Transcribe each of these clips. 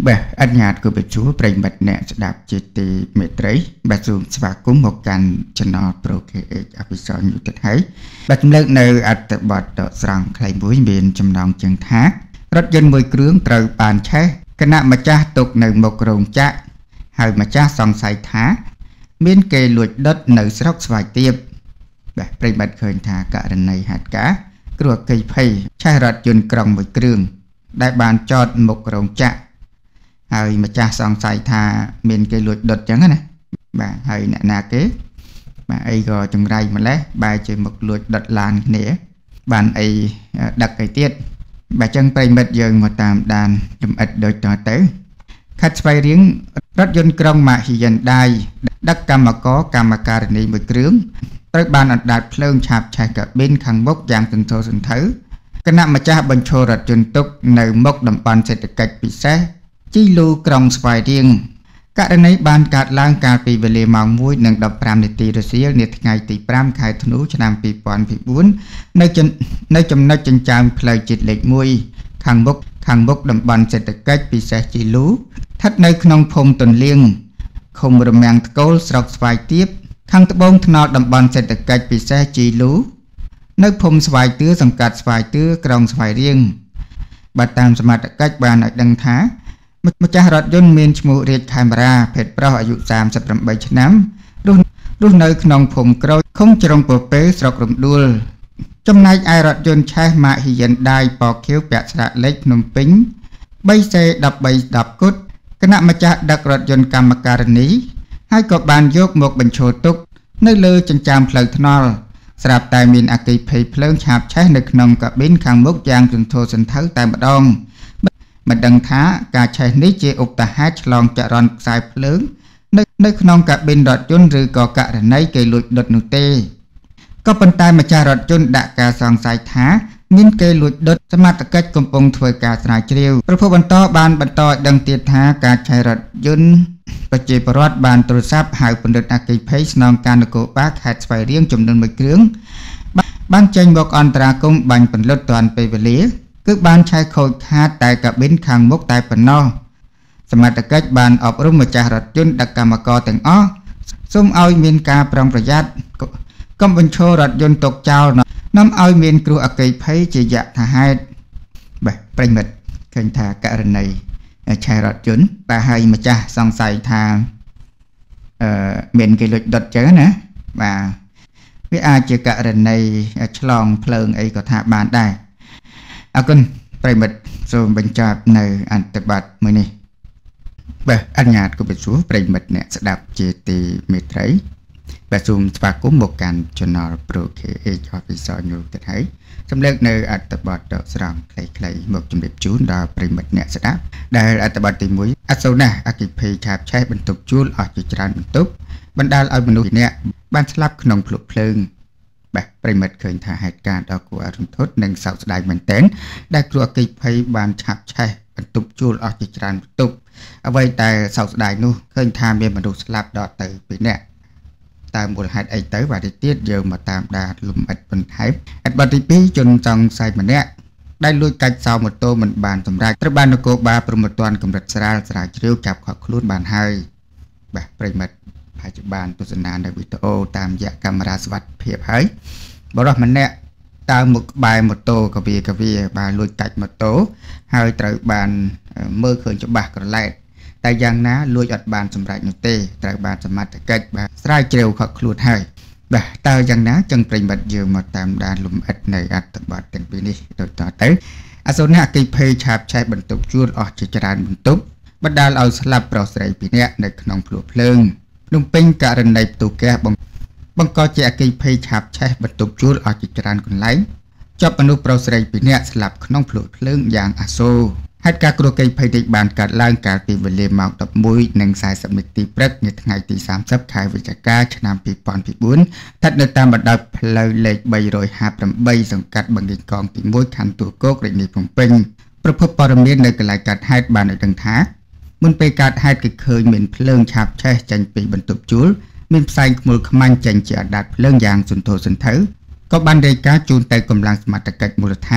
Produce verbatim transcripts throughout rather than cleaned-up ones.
Bè, anh nhạt của bà chúa Prênh Bạch Nẹ sẽ đạp chế tì mẹ trấy. Bà dùng sva cúng một căn chân nó pro kê ếch áp ý xó như tích hấy. Bà chùm lực nâu ạch tập bọt đọ sẵn khai mũi miền chùm nòng chân thác. Rất dân mùi krướng trâu bàn chế. Cái nạ mà cha tục nâu một rồng chạ. Hơi mà cha xong xài thá. Miên kê lụt đất nâu sốc xoài tiếp. Bà Prênh Bạch khơi thả cả rần này hạt cá. Cửa cây phây chai rật dân krong mùi krướng. Đại bàn chọt một rồng chạ. Hơi mà cha xong xài thà mình cái lụt đột chẳng á nè. Bà hơi nạ nà kế. Bà ấy gò trong rai mà lấy. Bà chơi một lụt đột làn nế. Bạn ấy đặt cái tiết. Bà chân Prênh Bạch dường một tàm đàn chùm ít đôi tòa tới. Khách xoay riêng rất dân krong mà hì dân đai. Đắc cà mà có cà mà cà rì ní mùi krướng. Tới bàn ạch đạt phơn chạp chai cả bên khăn bốc giang từng thô sân thử. Cái nạ mà cha bình chô rật dân túc nâu mốc đầm bàn sẽ được cách bị xe. Chi lưu krong xoay riêng. Các đơn ấy ban cạt lang cạt bị về lề mong mũi nâng đọc pram nê tì rô xíl nê ngày tì pram khai thân ú cho nam bì bọn bì bốn. Nơi chùm nơi chân chàm phơi chịt lệch mũi. Khang bốc khang bốc đầm bàn sẽ được cách bị xe chi lú. Thất nơi khăn phong tuần liêng. Không rùm mạng cố sọc xoay tiếp. Khang tập bông thân nọ đầm bàn sẽ được cách bị xe chi lú. Nơi phong xoay tứa dòng cạt xoay tứa krong xoay riêng. Bà tam xa mặt cách bàn ở đăng thá. Mà cha rọt dân miền chmụ riêng camera phết pro ở dụ xàm sắp rầm bảy chân năm. Lúc nơi nông phùng kroi không trông bộ bế sọc rụm đuôi. Trong nay ai rọt dân chai mạ hì dân đai bò khiếu bẹt sạ lệch nông pính. Bây xe đập bày đập cút. Cái nạ mà cha đặc rọt dân cam mạc cà ní. Hai có bàn dốc một bình chô túc. Nơi lơ chân chàm phở thân nol. Sạp tài miền ạc kỳ phê phơn chạp chai nơi nông cả bên kháng mốc giang rừng thô sân thấu tại mặt đông. Mà đăng thá cả chai ní chê ục ta hát lòng chạ ròn xài phướng. Nơi khăn cả bên đọt chôn rư có cả rần ấy cây lụt đột nụ tê. Có phần tay mà cha rọt chôn đã cả sòng xài thá. Nên cây lụt đột xa mặt cách công bông thuê cả sài triều. Rồi phụ bần to bàn bần to đăng tiết thá cả chai rọt chôn. Và chê bà rọt bàn tổ sáp hào phần đợt ạc kỳ phê nông can cổ bác hạt xoay riêng chùm đơn mười krướng. Ban chênh bọc ổn tra công bánh phần lốt toàn bề về lý. Cứ ban chai khôi khát tại cả bên khang mốc tại phần no. Sẽ mặt cách bàn ọc rung mà cha rọt chôn đặc cả mà co từng ó. Xung ôi miền ca prongប្រយ័ត្ន Công bình chô rọt dân tộc chào nó. Nắm ôi miền kru ạc kỳ phây chỉ dạ thả hai. Bà Prênh Bạch khanh thả cả rần này chai rọt chôn. Bà hay mà cha xong xài thả miền kỳ lịch đột chớ nè. Và với ai chỉ cả rần này chlong phơn ấy có thả bàn đài. À con Prênh Bạch rồi bình chạp nơi anh tập bạch mới này. Bà anh nhạt của bà chúa Prênh Bạch nè sẽ đạp chế tì mệt thấy. Bà dùng và cũng một cành cho nó pro kê ếch cho vì sao nhu thật thấy. Trong lớp nơi anh tập bạch đọc sẵn clay clay một trong đẹp chú đó Prênh Bạch nè sẽ đạp. Đây anh tập bạch tìm mũi. À sâu nè, à kì phê chạp cháy bình tục chú ở chỉ tràn bình tục. Bạn đa ở bình tục nè, bạn slap nông plục phơn. Bà Prênh Bạch khơi thả hạt ca đó của rung thốt nâng sạo đại mình tên. Đã kêu kịp hay bàn chạp chay bằng tục chua ở chỉ tràn tục. Ở vậy tại sạo đại nu khơi thả miền mà đủ slap đó từ bên nè. Ta một hạt ấy tới và đi tiết giờ mà tạm đà lùm ạch bình thái. Ảch bà tí bí chân trong say mà nè. Đây lui cách sau một tô mình bàn tầm ra. Tất bàn nó cô ba pro một toàn cầm rạch ra ra chiếu chạp khỏi luôn bàn hai. Bà Prênh Bạch hai chục bàn tôi dân nàn ở video tam dạ camera svat phiệp hơi. Bảo đó mình nè. Ta một bài một tô có vì có vì bà lui cách một tố. Hơi trời bàn mơ khởi cho bà còn lại. Tại giang ná lui ọt bàn xâm rạch nụ tê. Trời bàn xâm mặt cách bà srai chiều khỏi luôn hơi. Bà ta giang ná chân Prênh Bạch dương một tam đàn lùm ít này ạch tập bọt tình bí ní. Rồi tỏ tới. À số nạ kỳ phê chạp chay bình tục chuột ọt chỉ tràn bình tục. Bắt đà lao slap pro srei bí nẹ nơi nông phlu phλương. Nung pin cả rần này tụ kè bằng bằng co chè kỳ phê chạp chay bình tục chuột ọt chỉ tràn còn lấy. Chọp anu pro srei bí nẹ slap nông phlu phλương dạng à xô. Hết cả kru cây phê địch bàn cả lang cả tì về lê mạo tập mũi nâng xài sập mịch tì prek như ngày tì sám sắp khai với chả ca cho nam pì pon pì bốn. Thật nơi ta bắt đầu lời lệch bay rồi hạp rầm bay dòng cắt bằng địch con tì mũi khăn tù cốt rịch nịp phùng pinh. Pro phấp bò rầm miên nơi cả lại cắt hai bàn ở đằng thá. Muốn bê cắt hai cái khơi mình phλương chạp chay chanh pì bần tục chúa. Mình xanh mùi khăm anh chanh chỉ đạt phλương dạng xuân thô xuân thấu. Có ban đầy cá chôn tay cầm lang mặt cách mùa tháng.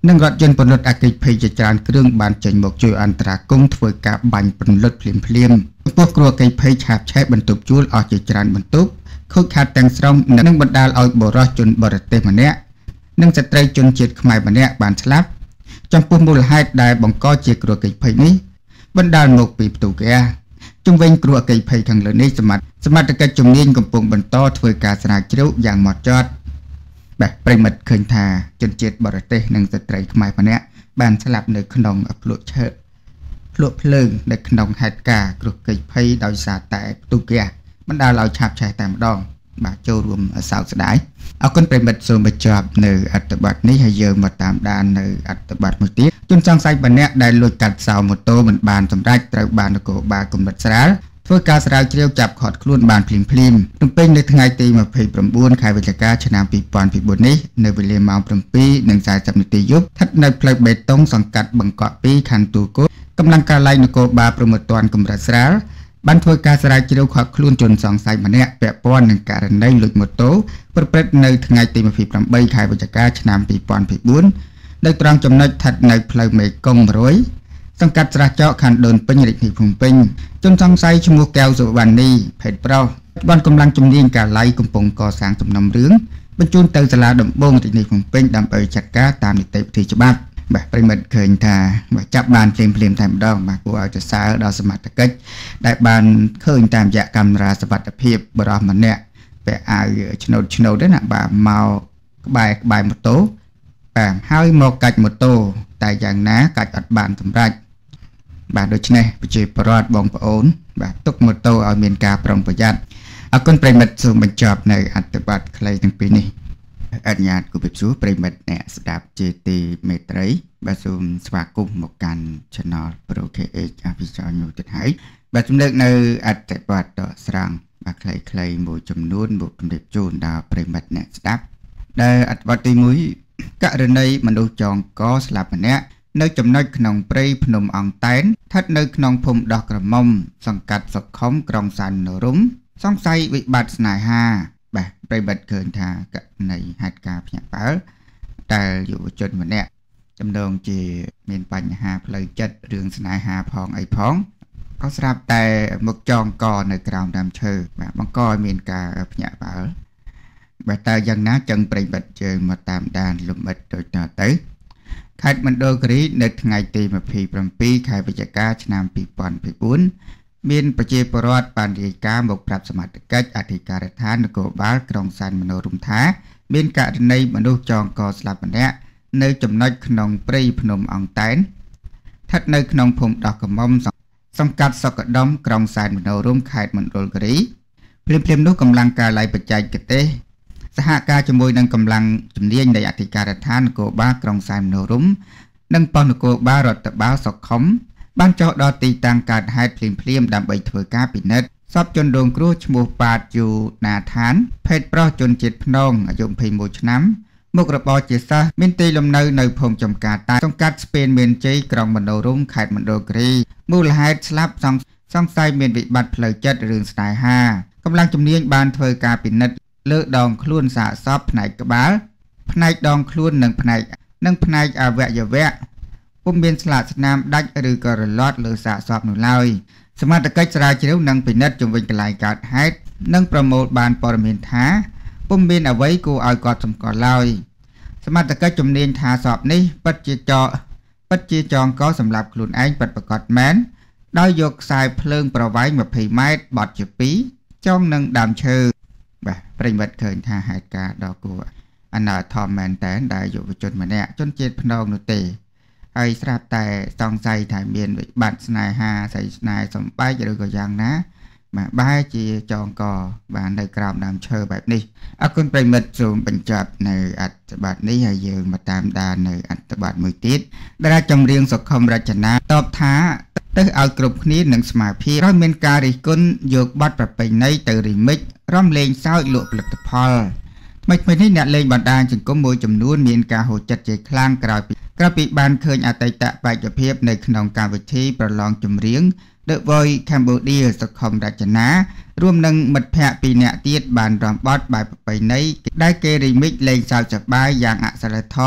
និងរថយន្តពន្លត់អគ្គិភ័យជាច្រើនគ្រឿងបានចេញមកជួយអន្តរាគមន៍ធ្វើការបាញ់ពន្លត់ភ្លាមភ្លាមចំពោះគ្រោះអគ្គិភ័យឆាបឆេះបន្ទប់ជួលអស់ជាច្រើនបន្ទប់ខូចខាតទាំងស្រុងនិងបណ្ដាលឲ្យបុរសជនបរទេសម្នាក់និងស្ត្រីជនជាតិខ្មែរម្នាក់បានស្លាប់ចំពោះមូលហេតុដែលបង្កជាគ្រោះអគ្គិភ័យនេះបណ្ដាលមកពីផ្ទុះហ្គាសជំវិញគ្រោះអគ្គិភ័យខាងលើនេះសមត្ថសមត្ថកិច្ចជំនាញកំពុងបន្តធ្វើការស្រាវជ្រាវយ៉ាងហ្មត់ចត់បាទប្រិមិត្តឃើញថាជនជាតិបរទេសនិងស្ត្រីខ្មែរម្នាក់បានស្លាប់នៅក្នុងភ្លុកឈើភ្លុកភ្លើងនៅក្នុងហេតុការណ៍គ្រោះអគ្គិភ័យដោយសារតែផ្ទុះហ្គាសបណ្ដាលឲ្យឆាបឆេះតែម្ដងបាទចូលរួមសោកស្ដាយអរគុណប្រិមិត្តសូមបញ្ចប់នៅអត្ថបទនេះហើយយើងមកតាមដាននៅអត្ថបទមួយទៀតជនសង្ស័យម្នាក់ដែលលួចកាត់សោម៉ូតូមិនបានសម្រេចត្រូវបាននគរបាលកំណត់ស្រាលធ្វើការស្រាវជ្រាវចាប់ឃាត់ខ្លួនបានភ្លាមភ្លាមទំពេញនៅថ្ងៃទីម្ភៃប្រាំបួនខែវិច្ឆិកាឆ្នាំពីរពាន់បួននេះនៅវេលាម៉ោង 7:៤០ នាទីយប់ស្ថិតនៅផ្លូវបេតុងសង្កាត់បង្កក់ពីរខណ្ឌទួលគោកកម្លាំងការឡៃនគរបាលព្រំប្រទានកម្រិតស្រាលបានធ្វើការស្រាវជ្រាវឃាត់ខ្លួនជនសង្ស័យម្នាក់ពាក់ព័ន្ធនឹងករណីលួចម៉ូតូប្រព្រឹត្តនៅថ្ងៃទីម្ភៃប្រាំបីខែវិច្ឆិកាឆ្នាំពីរពាន់បួននៅត្រង់ចំណុចស្ថិតនៅផ្លូវមេគង្គមួយរយសង្កាត់ស្រះចកខណ្ឌដូនពេញរាជធានីភ្នំពេញជនសង្ស័យឈ្មោះកែវសុវណ្ណីភេទប្រុសបានកម្លាំងជំនាញការឡៃកំពុងកសាងសំណុំរឿងបញ្ជូនទៅសាលាដំបងរាជធានីភ្នំពេញដើម្បីចាត់ការតាមនីតិវិធីច្បាប់បាទប្រិមិត្តឃើញថាបាទចាប់បានភ្លាមភ្លាមតែម្ដងបាទគួរឲ្យសរសើរដល់សមត្ថកិច្ចដែលបានឃើញតាមរយៈកាមេរ៉ាសុវត្ថិភាពបរិះម្នាក់ពាក់អាវឆ្នូតឆ្នូតណាបាទមកក្បែរក្បែរម៉ូតូបាទហើយមកកាច់ម៉ូតូតែយ៉ាងណាកាច់អត់បានសម្រេចបាទដូច្នេះប្រជាពលរដ្ឋបងប្អូនបាទទុកម៉ូតូឲ្យមានការប្រុងប្រយ័ត្នអរគុណប្រិមិត្តសូមបញ្ចប់នៅអត្ថបទខ្លីទាំងពីរនេះអនុញ្ញាតគូពិសួរប្រិមិត្តអ្នកស្ដាប់ជាទីមេត្រីបាទសូមស្វាគមន៍មកកាន់ Channel Pro ខេ เอช Official News ទៀតហើយបាទជំរាបនៅអត្ថបទដកស្រង់បាទខ្លីៗមួយចំនួនមកជម្រាបជូនដល់ប្រិមិត្តអ្នកស្ដាប់ដែលអត្ថបទទីមួយករណីមនុស្សចងកស្លាប់ម្នាក់នៅចំណុចក្នុងព្រៃភ្នំអង្តែនស្ថិតនៅក្នុងភូមិដោះក្រមុំសង្កាត់សុខុមក្រុងសែននរមសង្ស័យវិបត្តិស្នេហាបាទប្រិមិត្តឃើញថាករណីហេតុការណ៍ភ្ញាក់ផ្អើលដែលយុវជនម្នាក់ចំណងជាមានបញ្ហាផ្លូវចិត្តរឿងស្នេហាផងអីផងក៏ស្រាប់តែមកចងកនៅក្រោមដើមឈើបាទបង្កឲ្យមានការភ្ញាក់ផ្អើលបាទតើយ៉ាងណាចឹងប្រិមិត្តយើងមកតាមដានលំអិតដូចតទៅខេត្តមណ្ឌលគិរីនៅថ្ងៃទីម្ភៃប្រាំពីរខែវិច្ឆិកាឆ្នាំពីរពាន់បួនមានប្រជាពលរដ្ឋបានរាយការណ៍មកប្រាប់សមត្ថកិច្ចអធិការដ្ឋាននគរបាលក្រុងសែនមនោរម្យថាមានករណីមនុស្សចងកស្លាប់ម្នាក់នៅចំណុចក្នុងព្រៃភ្នំអង្តែនស្ថិតនៅក្នុងភូមិដោះក្រមុំសង្កាត់សុកដុមក្រុងសែនមនោរម្យខេត្តមណ្ឌលគិរីភ្លាមៗនោះកម្លាំងការឡៃបច្ចេកទេសសហការជាមួយនឹងកម្លាំងជំនាញនៃអធិការដ្ឋាននគរបាលក្រុងសែនមនោរម្យនិងប៉ុស្តិ៍នគរបាលរដ្ឋបាលសុខុមបានចុះដល់ទីតាំងកើតហេតុភ្លាមៗដើម្បីធ្វើការពិនិត្យសពជនរងគ្រោះឈ្មោះប៉ាតយូណាថានភេទប្រុសជនជាតិភ្នងអាយុยี่สิบเอ็ดឆ្នាំមុខរបរជាសិស្សមានទីលំនៅនៅភូមិចំការតែសង្កាត់ស្ពានមានជ័យក្រុងមនោរម្យខេត្តមណ្ឌលគិរីមូលហេតុស្លាប់សង្ស័យមានវិបត្តិផ្លូវចិត្តរឿងស្នេហាកម្លាំងជំនាញបានធ្វើការពិនិត្យលើដងខ្លួនសាកសពផ្នែកក្បាលផ្នែកដងខ្លួននិងផ្នែកនិងផ្នែកអវយវៈពុំមានស្លាកស្នាមដាច់ឬក៏រលត់លើសាកសពនោះឡើយសមត្ថកិច្ចស្រាវជ្រាវនិងពិនិត្យជុំវិញកន្លែងកើតហេតុនិងប្រមូលបានព័ត៌មានថាពុំមានអ្វីគួរឲ្យកត់សម្គាល់ឡើយសមត្ថកិច្ចជំនាញថាសពនេះពិតជាចោពិតជាចងកសម្រាប់ខ្លួនឯងពិតប្រាកដមែនដោយយកខ្សែភ្លើងប្រវែងยี่สิบម៉ែត្របត់ជាពីរចងនឹងដើមឈើបាទប្រិមិត្តឃើញថាហេតុការណ៍ដ៏គួរអនាថមមែនតែនដែលយុវជនម្នាក់ជនជាតិភ្នងនោះទេហើយស្រាប់តែសង្ស័យថាមានវិបត្តិស្នេហាស្រីស្នេហ៍សំបែកឬក៏យ៉ាងណាបាទបែរជាចងកបាននៅក្រោមដើមឈើបែបនេះអរគុណប្រិមិត្តសូមបញ្ចប់នៅអត្ថបទនេះហើយយើងមកតាមដាននៅអត្ថបទមួយទៀតដែលចម្រៀងសុខុមរចនាតបថាទៅឲ្យគ្រប់គ្នានឹងស្មារតីហើយមានការរិះគន់យកបទប្រពៃណីទៅ remix រំលេងសើចលក់ផលិតផលថ្មីៗនេះអ្នកលេងបណ្ដាញសង្គមមួយចំនួនមានការហូរចិត្តជាខ្លាំងក្រោយពីក្រោយពីបានឃើញអតីតបេក្ខភាពនៅក្នុងកម្មវិធីប្រឡងចម្រៀង The Voice Cambodia សុខុមរចនារួមនឹងមិត្តភ័ក្តិពីរនាក់ទៀតបានរាំបទបែបប្រពៃណីដែលគេ remix លេងសើចសប្បាយយ៉ាងអក្សរធម៌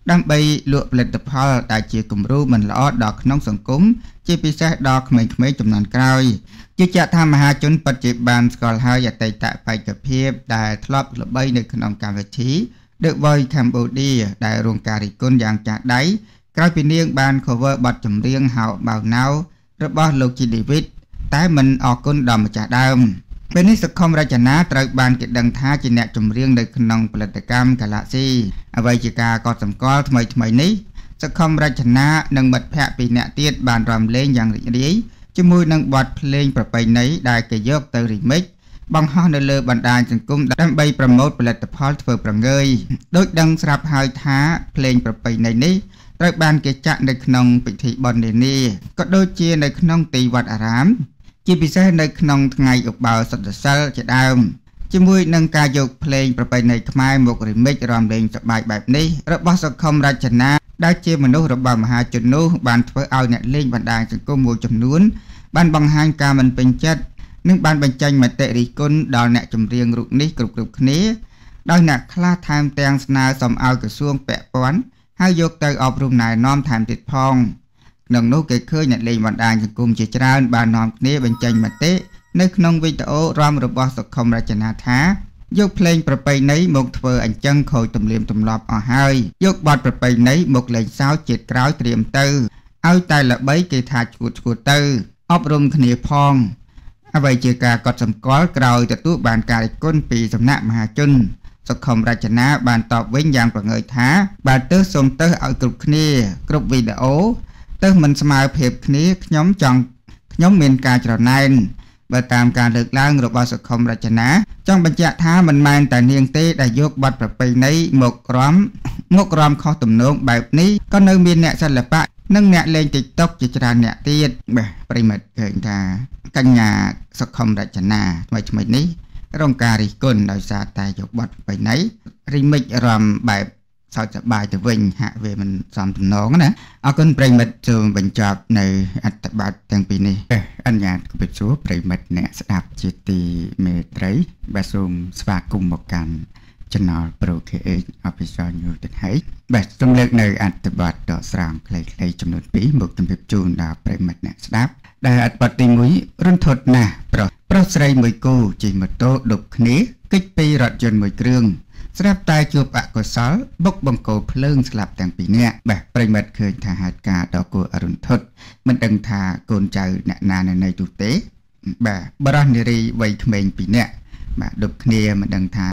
ដើម្បីលក់ផលិតផលដែលជាគំរូមិនល្អដល់ក្នុងសង្គមជាពិសេសដល់ក្មេងៗចំនួនក្រោយជាជាក់ថាមហាជនពិតជាបានស្គាល់ហើយអតីតបេក្ខភាពដែលធ្លាប់ល្បីនៅក្នុងកម្មវិធី The Voice Cambodia ដែលរងការរិះគន់យ៉ាងចាស់ដៃក្រោយពីនាងបាន cover បទចម្រៀង How About Now របស់លោក ជី David តែមិនអរគុណដល់ម្ចាស់ដើមពេលនេះសកុមរចនាត្រូវបានគេដឹងថាជាអ្នកចម្រៀងនៅក្នុងផលិតកម្ម Galaxy អ្វីជាការកត់សម្គាល់ថ្មីថ្មីនេះសកុមរចនានិងមិត្តភ័ក្តិពីរនាក់ទៀតបានរាំលេងយ៉ាងរីករាយជាមួយនឹងបទភ្លេងប្រពៃណីដែលគេយកទៅ remix បង្ហោះនៅលើបណ្ដាញសង្គមដើម្បីប្រម៉ូទផលិតផលធ្វើប្រងើយដោយដឹងស្រាប់ហើយថាភ្លេងប្រពៃណីនេះត្រូវបានគេចាក់នៅក្នុងពិធីបុណ្យនានាក៏ដូចជានៅក្នុងទីវត្តអារាមជាពិសេសនៅក្នុងថ្ងៃឧបោសថសីលជាដើមជាមួយនឹងការយកភ្លេងប្រពៃណីខ្មែរមក remix រាំលេងសប្បាយបែបនេះរបស់សកុមរចនាដែលជាមនុស្សរបស់មហាជននោះបានធ្វើឲ្យអ្នកលេងបណ្ដាញសង្គមមួយចំនួនបានបង្ហាញការមិនពេញចិត្តនិងបានបញ្ចេញមតិរិះគន់ដល់អ្នកចម្រៀងរូបនេះគ្រប់គ្រប់គ្នាដោយអ្នកខ្លះថែមទាំងស្នើសុំឲ្យក្រសួងពាក់ព័ន្ធហើយយកទៅអប់រំណែនាំថែមទៀតផងក្នុងនោះគេឃើញអ្នកលេងបណ្ដាញសង្គមជាច្រើនបាននាំគ្នាបញ្ចេញមតិនៅក្នុងវីដេអូរាំរបស់សកុមរចនាថាយកភ្លេងប្រពៃណីមកធ្វើអញ្ចឹងខូចទំនៀមទម្លាប់អស់ហើយយកបទប្រពៃណីមកលេងសើចជាតិក្រោយត្រៀមទៅឲ្យតែល្បីគេថាឈួតឈួតទៅអប់រំគ្នាផងអ្វីជាការកត់សម្គាល់ក្រោយទទួលបានការរិះគន់ពីសំណាក់មហាជនសកុមរចនាបានតបវិញយ៉ាងប្រងើយថាបើទើសសូមទើសឲ្យគ្រប់គ្នាគ្រប់វីដេអូទើសមិនស្មើភាពគ្នាខ្ញុំចង់ខ្ញុំមានការច្រណែនបើតាមការលើកឡើងរបស់សកុមរចនាចង់បញ្ជាក់ថាមិនមែនតែនាងទេដែលយកបទប្រពៃណីមករំមករំខុសទំនងបែបនេះក៏នៅមានអ្នកសិល្បៈនិងអ្នកលេង TikTok ជាច្រើនអ្នកទៀតបាទប្រិមិត្តឃើញថាកញ្ញាសកុមរចនាថ្មីថ្មីនេះរងការរិះគន់ដោយសារតែយកបទប្រពៃណី remix រំបែបសើចសប្បាយទៅវិញហាក់វាមិនសមទំនងណាអរគុណប្រិមិត្តសូមបញ្ចប់នៅអត្ថបទទាំងពីរនេះអនុញ្ញាតគំនិតសួរប្រិមិត្តអ្នកស្ដាប់ជាទីមេត្រីបាទសូមស្វាគមន៍មកកាន់ Channel Pro เค เอช Official News ទាំងហើយបាទសូមលើកនៅអត្ថបទដកស្រង់ខ្លីៗចំនួនពីរមកជម្រាបជូនដល់ប្រិមិត្តអ្នកស្ដាប់ដែលអត្ថបទទីមួយរន្ធត់ណាស់ប្រុសប្រុសស្រីមួយគូជិះម៉ូតូដប់គ្នាគេចពីរថយន្តមួយគ្រឿងស្រាប់តែជួបអកុសលបុកបង្កោភ្លើងស្លាប់ទាំងពីរនាក់បាទប្រិមិត្តឃើញថាហេតុការណ៍ដ៏គួររន្ធត់មិនដឹងថាកូនចៅអ្នកណានៅទូទេបាទបរិះនារីវ័យក្មេងពីរនាក់បាទដប់គ្នាមិនដឹងថា